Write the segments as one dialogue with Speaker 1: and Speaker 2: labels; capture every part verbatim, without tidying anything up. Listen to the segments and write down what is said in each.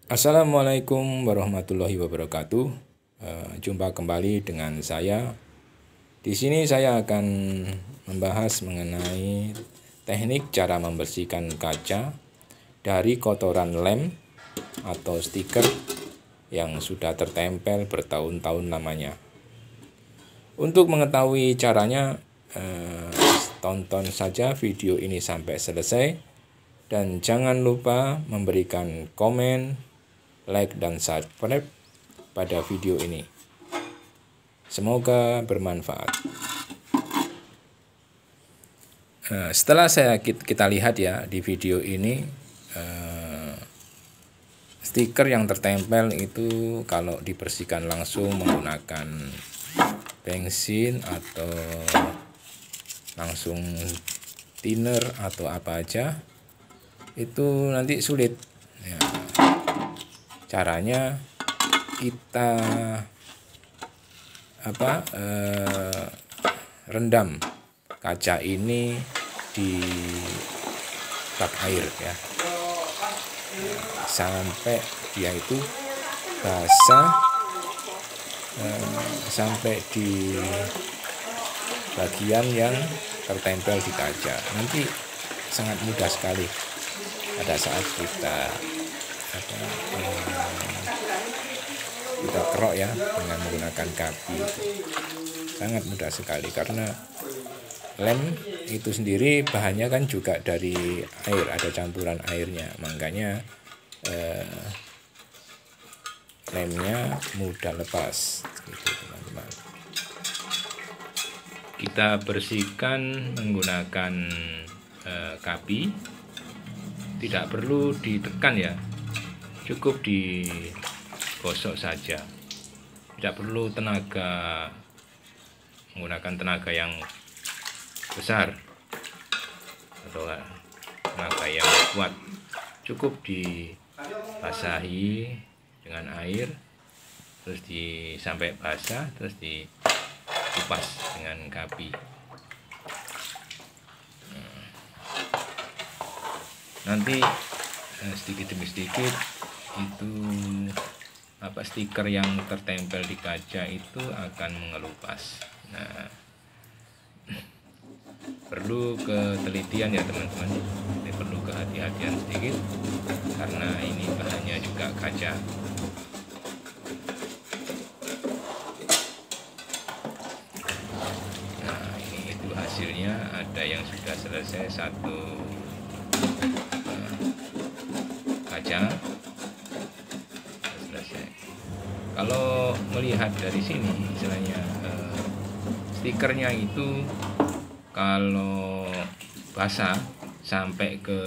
Speaker 1: Assalamualaikum warahmatullahi wabarakatuh. Uh, jumpa kembali dengan saya. Di sini saya akan membahas mengenai teknik cara membersihkan kaca dari kotoran lem atau stiker yang sudah tertempel bertahun-tahun lamanya. Untuk mengetahui caranya, uh, tonton saja video ini sampai selesai dan jangan lupa memberikan komen, like, dan subscribe pada video ini. Semoga bermanfaat. Nah, setelah saya kita lihat ya di video ini, eh, stiker yang tertempel itu kalau dibersihkan langsung menggunakan bensin atau langsung thinner atau apa aja, itu nanti sulit ya. Caranya kita apa eh, rendam kaca ini di bak air ya, sampai dia itu basah, eh, sampai di bagian yang tertempel di kaca. Nanti sangat mudah sekali pada saat kita apa, eh, kita kerok ya dengan menggunakan kapi. Sangat mudah sekali karena lem itu sendiri bahannya kan juga dari air, ada campuran airnya, makanya eh, lemnya mudah lepas gitu teman-teman. Kita bersihkan menggunakan eh, kapi, tidak perlu ditekan ya, cukup digosok saja, tidak perlu tenaga menggunakan tenaga yang besar atau tenaga yang kuat, cukup dibasahi dengan air, terus di sampai basah, terus dikupas dengan kapi. Nanti sedikit demi sedikit itu apa stiker yang tertempel di kaca itu akan mengelupas. Nah, perlu ketelitian ya teman-teman, ini perlu kehati-hatian sedikit karena ini bahannya juga kaca. Nah, ini itu hasilnya, ada yang sudah selesai satu kaca selesai. Kalau melihat dari sini, istilahnya eh, stikernya itu kalau basah sampai ke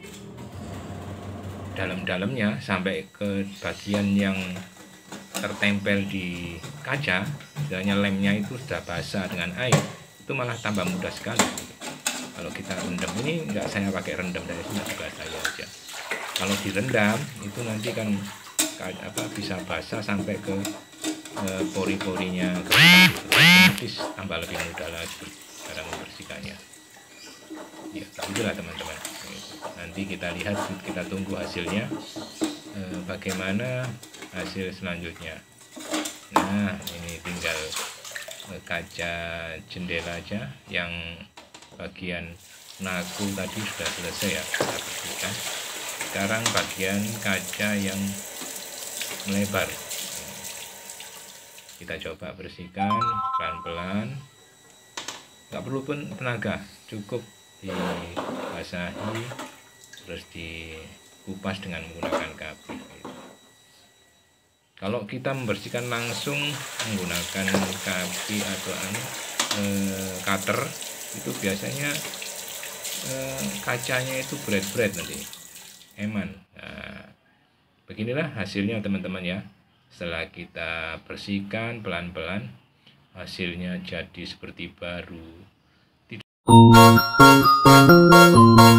Speaker 1: dalam-dalamnya, sampai ke bagian yang tertempel di kaca, istilahnya lemnya itu sudah basah dengan air, itu malah tambah mudah sekali. Kalau kita rendam, ini enggak saya pakai rendam dari sini juga saya aja. Kalau direndam itu nanti kan apa bisa basah sampai ke e, pori-porinya, otomatis tambah lebih mudah lagi cara membersihkannya. Ya, itulah teman-teman. Nanti kita lihat, kita tunggu hasilnya, e, bagaimana hasil selanjutnya. Nah, ini tinggal e, kaca jendela aja, yang bagian naku tadi sudah selesai ya kita bersihkan. Sekarang bagian kaca yang melebar kita coba bersihkan pelan-pelan, nggak perlu pun tenaga, cukup dibasahi terus dikupas dengan menggunakan kapi. Kalau kita membersihkan langsung menggunakan kapi atau eh, cutter, itu biasanya eh, kacanya itu berat-berat nanti, eman. Nah, beginilah hasilnya teman-teman ya. Setelah kita bersihkan pelan-pelan, hasilnya jadi seperti baru. Tidak